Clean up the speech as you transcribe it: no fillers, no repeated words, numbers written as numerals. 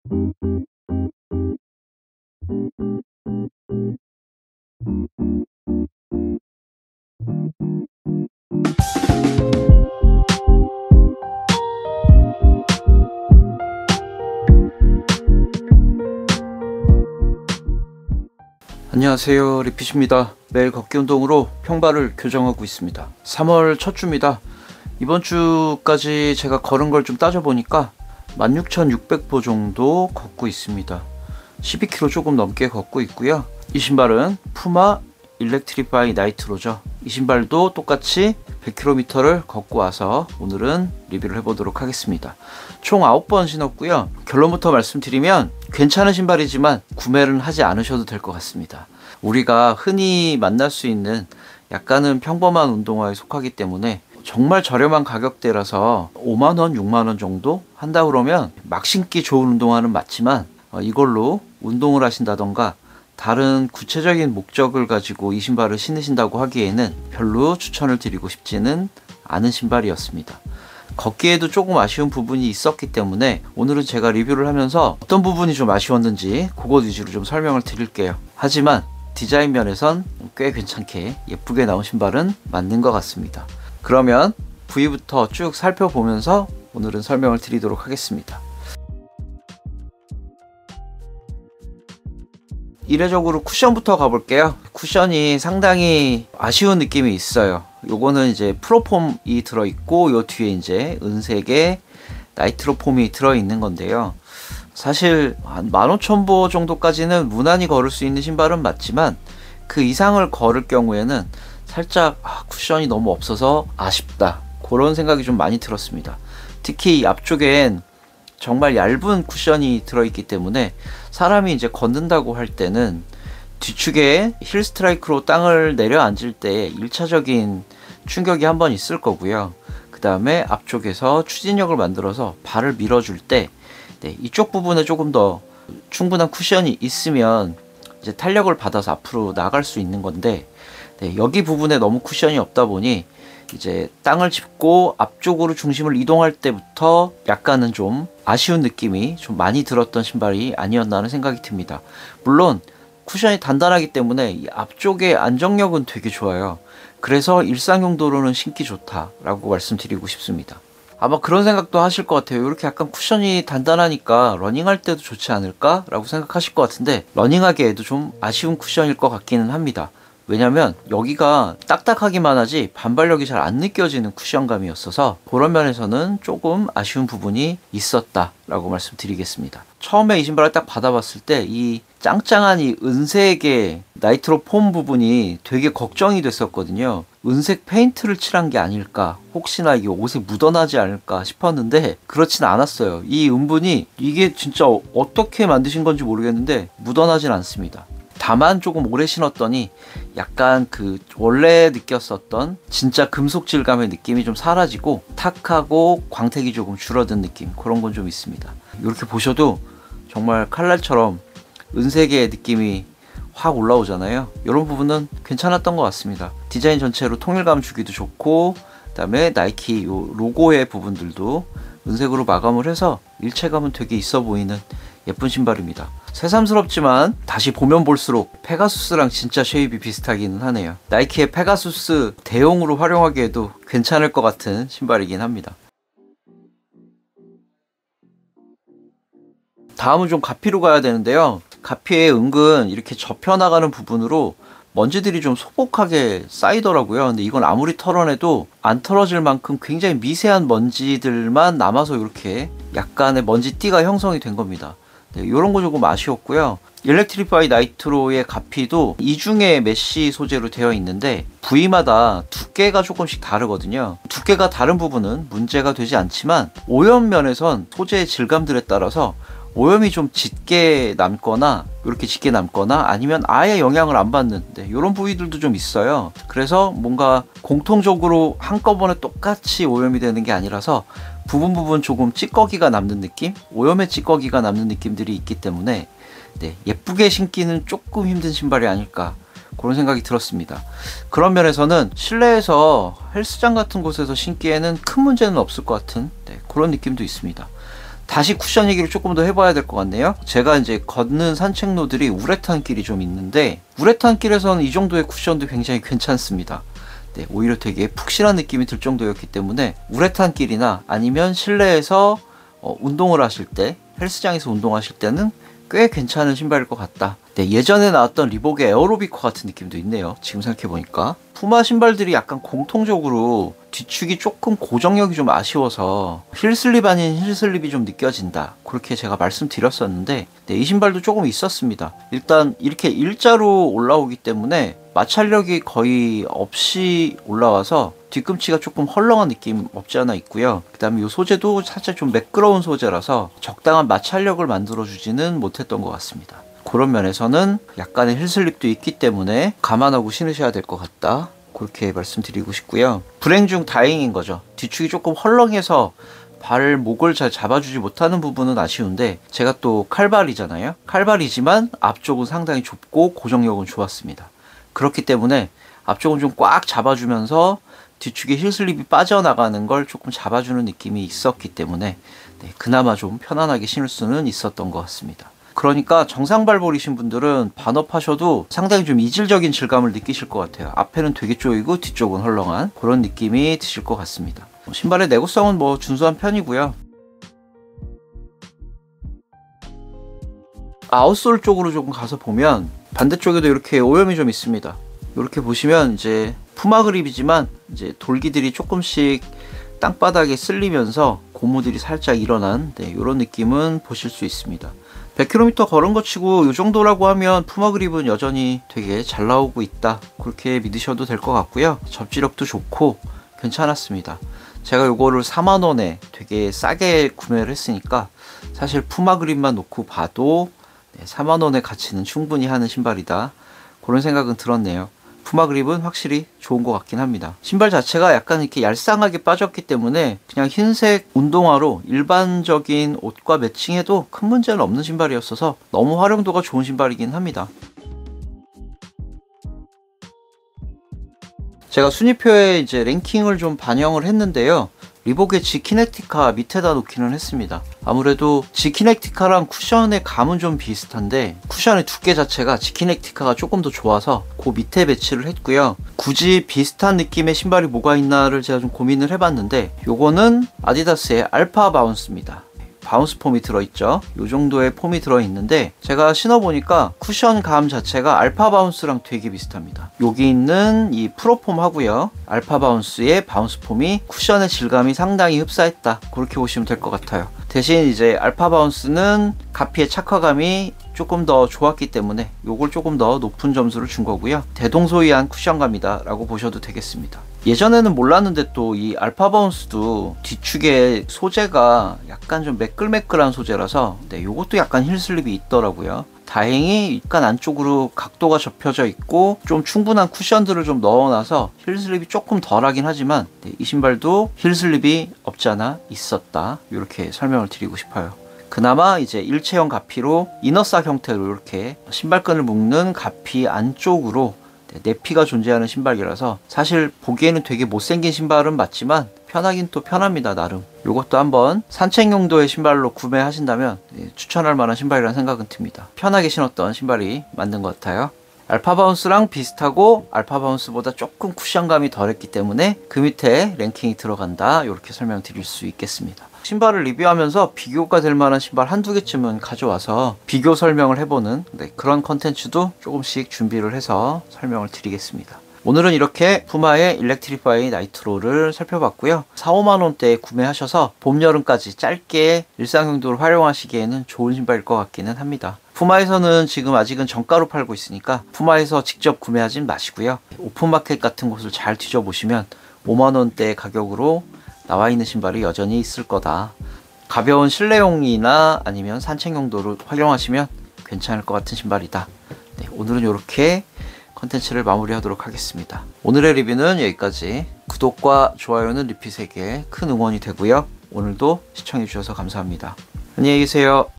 안녕하세요, 리핏입니다. 매일 걷기 운동으로 평발을 교정하고 있습니다. 3월 첫 주입니다. 이번 주까지 제가 걸은 걸 좀 따져보니까 16,600보 정도 걷고 있습니다. 12km 조금 넘게 걷고 있고요. 이 신발은 푸마 일렉트리파이 나이트로죠. 이 신발도 똑같이 100km를 걷고 와서 오늘은 리뷰를 해보도록 하겠습니다. 총 9번 신었고요. 결론부터 말씀드리면 괜찮은 신발이지만 구매를 하지 않으셔도 될 것 같습니다. 우리가 흔히 만날 수 있는 약간은 평범한 운동화에 속하기 때문에 정말 저렴한 가격대라서 5만원, 6만원 정도 한다 그러면 막 신기 좋은 운동화는 맞지만 이걸로 운동을 하신다던가 다른 구체적인 목적을 가지고 이 신발을 신으신다고 하기에는 별로 추천을 드리고 싶지는 않은 신발이었습니다. 걷기에도 조금 아쉬운 부분이 있었기 때문에 오늘은 제가 리뷰를 하면서 어떤 부분이 좀 아쉬웠는지 그것 위주로 좀 설명을 드릴게요. 하지만 디자인 면에선 꽤 괜찮게 예쁘게 나온 신발은 맞는 것 같습니다. 그러면 부위부터 쭉 살펴보면서 오늘은 설명을 드리도록 하겠습니다. 이례적으로 쿠션부터 가볼게요. 쿠션이 상당히 아쉬운 느낌이 있어요. 요거는 이제 프로폼이 들어있고 요 뒤에 이제 은색의 나이트로폼이 들어있는 건데요. 사실 한 15,000보 정도까지는 무난히 걸을 수 있는 신발은 맞지만 그 이상을 걸을 경우에는 살짝 쿠션이 너무 없어서 아쉽다, 그런 생각이 좀 많이 들었습니다. 특히 앞쪽엔 정말 얇은 쿠션이 들어있기 때문에 사람이 이제 걷는다고 할 때는 뒤축에 힐 스트라이크로 땅을 내려앉을 때 1차적인 충격이 한번 있을 거고요. 그 다음에 앞쪽에서 추진력을 만들어서 발을 밀어줄 때 이쪽 부분에 조금 더 충분한 쿠션이 있으면 이제 탄력을 받아서 앞으로 나갈 수 있는 건데 여기 부분에 너무 쿠션이 없다 보니 이제 땅을 짚고 앞쪽으로 중심을 이동할 때부터 약간은 좀 아쉬운 느낌이 좀 많이 들었던 신발이 아니었나 하는 생각이 듭니다. 물론 쿠션이 단단하기 때문에 이 앞쪽의 안정력은 되게 좋아요. 그래서 일상 용도로는 신기 좋다라고 말씀드리고 싶습니다. 아마 그런 생각도 하실 것 같아요. 이렇게 약간 쿠션이 단단하니까 러닝할 때도 좋지 않을까? 라고 생각하실 것 같은데 러닝하기에도 좀 아쉬운 쿠션일 것 같기는 합니다. 왜냐면 여기가 딱딱하기만 하지 반발력이 잘 안 느껴지는 쿠션감이었어서 그런 면에서는 조금 아쉬운 부분이 있었다 라고 말씀드리겠습니다. 처음에 이 신발을 딱 받아봤을 때 이 짱짱한 이 은색의 나이트로 폼 부분이 되게 걱정이 됐었거든요. 은색 페인트를 칠한 게 아닐까, 혹시나 이게 옷에 묻어나지 않을까 싶었는데 그렇진 않았어요. 이 은분이 이게 진짜 어떻게 만드신 건지 모르겠는데 묻어나진 않습니다. 다만 조금 오래 신었더니 약간 그 원래 느꼈었던 진짜 금속 질감의 느낌이 좀 사라지고 탁하고 광택이 조금 줄어든 느낌, 그런 건 좀 있습니다. 이렇게 보셔도 정말 칼날처럼 은색의 느낌이 확 올라오잖아요. 이런 부분은 괜찮았던 것 같습니다. 디자인 전체로 통일감 주기도 좋고 그 다음에 나이키 요 로고의 부분들도 은색으로 마감을 해서 일체감은 되게 있어 보이는 예쁜 신발입니다. 새삼스럽지만 다시 보면 볼수록 페가수스랑 진짜 쉐입이 비슷하기는 하네요. 나이키의 페가수스 대용으로 활용하기에도 괜찮을 것 같은 신발이긴 합니다. 다음은 좀 가피로 가야 되는데요. 가피에 은근 이렇게 접혀나가는 부분으로 먼지들이 좀 소복하게 쌓이더라고요. 근데 이건 아무리 털어내도 안 털어질 만큼 굉장히 미세한 먼지들만 남아서 이렇게 약간의 먼지띠가 형성이 된 겁니다. 이런 거 조금 아쉬웠고요. 일렉트리파이 나이트로의 가피도 이중의 메쉬 소재로 되어 있는데 부위마다 두께가 조금씩 다르거든요. 두께가 다른 부분은 문제가 되지 않지만 오염면에선 소재의 질감들에 따라서 오염이 좀 짙게 남거나 이렇게 짙게 남거나 아니면 아예 영향을 안 받는 이런 부위들도 좀 있어요. 그래서 뭔가 공통적으로 한꺼번에 똑같이 오염이 되는 게 아니라서 부분 조금 찌꺼기가 남는 느낌? 오염의 찌꺼기가 남는 느낌들이 있기 때문에 예쁘게 신기는 조금 힘든 신발이 아닐까, 그런 생각이 들었습니다. 그런 면에서는 실내에서 헬스장 같은 곳에서 신기에는 큰 문제는 없을 것 같은 그런 느낌도 있습니다. 다시 쿠션 얘기를 조금 더 해봐야 될 것 같네요. 제가 이제 걷는 산책로들이 우레탄 길이 좀 있는데 우레탄 길에서는 이 정도의 쿠션도 굉장히 괜찮습니다. 네, 오히려 되게 푹신한 느낌이 들 정도였기 때문에 우레탄 길이나 아니면 실내에서 운동을 하실 때, 헬스장에서 운동하실 때는 꽤 괜찮은 신발일 것 같다. 네, 예전에 나왔던 리복의 에어로비커 같은 느낌도 있네요. 지금 생각해보니까 푸마 신발들이 약간 공통적으로 뒤축이 조금 고정력이 좀 아쉬워서 힐슬립 아닌 힐슬립이 좀 느껴진다, 그렇게 제가 말씀드렸었는데, 네, 이 신발도 조금 있었습니다. 일단 이렇게 일자로 올라오기 때문에 마찰력이 거의 없이 올라와서 뒤꿈치가 조금 헐렁한 느낌 없지 않아 있고요. 그 다음에 이 소재도 살짝 좀 매끄러운 소재라서 적당한 마찰력을 만들어주지는 못했던 것 같습니다. 그런 면에서는 약간의 힐슬립도 있기 때문에 감안하고 신으셔야 될 것 같다, 그렇게 말씀드리고 싶고요. 불행 중 다행인 거죠. 뒤축이 조금 헐렁해서 발목을 잘 잡아주지 못하는 부분은 아쉬운데, 제가 또 칼발이잖아요. 칼발이지만 앞쪽은 상당히 좁고 고정력은 좋았습니다. 그렇기 때문에 앞쪽은 좀 꽉 잡아주면서 뒤축에 힐슬립이 빠져나가는 걸 조금 잡아주는 느낌이 있었기 때문에, 네, 그나마 좀 편안하게 신을 수는 있었던 것 같습니다. 그러니까 정상 발볼이신 분들은 반업하셔도 상당히 좀 이질적인 질감을 느끼실 것 같아요. 앞에는 되게 쪼이고 뒤쪽은 헐렁한 그런 느낌이 드실 것 같습니다. 신발의 내구성은 뭐 준수한 편이고요. 아웃솔 쪽으로 조금 가서 보면 반대쪽에도 이렇게 오염이 좀 있습니다. 이렇게 보시면 이제 푸마 그립이지만 이제 돌기들이 조금씩 땅바닥에 쓸리면서 고무들이 살짝 일어난, 네, 이런 느낌은 보실 수 있습니다. 100km 걸은 거 치고 이 정도라고 하면 푸마 그립은 여전히 되게 잘 나오고 있다, 그렇게 믿으셔도 될 것 같고요. 접지력도 좋고 괜찮았습니다. 제가 요거를 4만원에 되게 싸게 구매를 했으니까 사실 푸마 그립만 놓고 봐도 4만원의 가치는 충분히 하는 신발이다, 그런 생각은 들었네요. 푸마 그립은 확실히 좋은 것 같긴 합니다. 신발 자체가 약간 이렇게 얄쌍하게 빠졌기 때문에 그냥 흰색 운동화로 일반적인 옷과 매칭해도 큰 문제는 없는 신발이었어서 너무 활용도가 좋은 신발이긴 합니다. 제가 순위표에 이제 랭킹을 좀 반영을 했는데요. 리복의 지키넥티카 밑에다 놓기는 했습니다. 아무래도 지키넥티카랑 쿠션의 감은 좀 비슷한데 쿠션의 두께 자체가 지키넥티카가 조금 더 좋아서 그 밑에 배치를 했고요. 굳이 비슷한 느낌의 신발이 뭐가 있나를 제가 좀 고민을 해봤는데, 요거는 아디다스의 알파 바운스입니다. 바운스 폼이 들어있죠. 요 정도의 폼이 들어있는데 제가 신어보니까 쿠션 감 자체가 알파 바운스랑 되게 비슷합니다. 여기 있는 이 프로폼 하고요, 알파 바운스의 바운스 폼이 쿠션의 질감이 상당히 흡사했다, 그렇게 보시면 될 것 같아요. 대신 이제 알파 바운스는 가피의 착화감이 조금 더 좋았기 때문에 요걸 조금 더 높은 점수를 준 거고요. 대동소이한 쿠션감이다 라고 보셔도 되겠습니다. 예전에는 몰랐는데 또 이 알파 바운스도 뒤축에 소재가 약간 좀 매끌매끌한 소재라서, 네, 요것도 약간 힐슬립이 있더라고요. 다행히 약간 안쪽으로 각도가 접혀져 있고 좀 충분한 쿠션들을 좀 넣어놔서 힐슬립이 조금 덜하긴 하지만, 네, 이 신발도 힐슬립이 없지 않아 있었다, 이렇게 설명을 드리고 싶어요. 그나마 이제 일체형 가피로 이너싹 형태로 이렇게 신발끈을 묶는 가피 안쪽으로 내피가 존재하는 신발이라서 사실 보기에는 되게 못생긴 신발은 맞지만 편하긴 또 편합니다, 나름. 요것도 한번 산책 용도의 신발로 구매하신다면 추천할 만한 신발이라는 생각은 듭니다. 편하게 신었던 신발이 맞는 것 같아요. 알파 바운스랑 비슷하고 알파 바운스보다 조금 쿠션감이 덜했기 때문에 그 밑에 랭킹이 들어간다, 이렇게 설명드릴 수 있겠습니다. 신발을 리뷰하면서 비교가 될 만한 신발 한두 개쯤은 가져와서 비교 설명을 해보는, 네, 그런 컨텐츠도 조금씩 준비를 해서 설명을 드리겠습니다. 오늘은 이렇게 푸마의 일렉트리파이 나이트로를 살펴봤고요. 4-5만원대에 구매하셔서 봄, 여름까지 짧게 일상용도로 활용하시기에는 좋은 신발일 것 같기는 합니다. 푸마에서는 지금 아직은 정가로 팔고 있으니까 푸마에서 직접 구매하진 마시고요. 오픈마켓 같은 곳을 잘 뒤져보시면 5만원대 가격으로 나와 있는 신발이 여전히 있을 거다. 가벼운 실내용이나 아니면 산책 용도로 활용하시면 괜찮을 것 같은 신발이다. 네, 오늘은 이렇게 컨텐츠를 마무리하도록 하겠습니다. 오늘의 리뷰는 여기까지. 구독과 좋아요는 리핏에게 큰 응원이 되고요. 오늘도 시청해주셔서 감사합니다. 안녕히 계세요.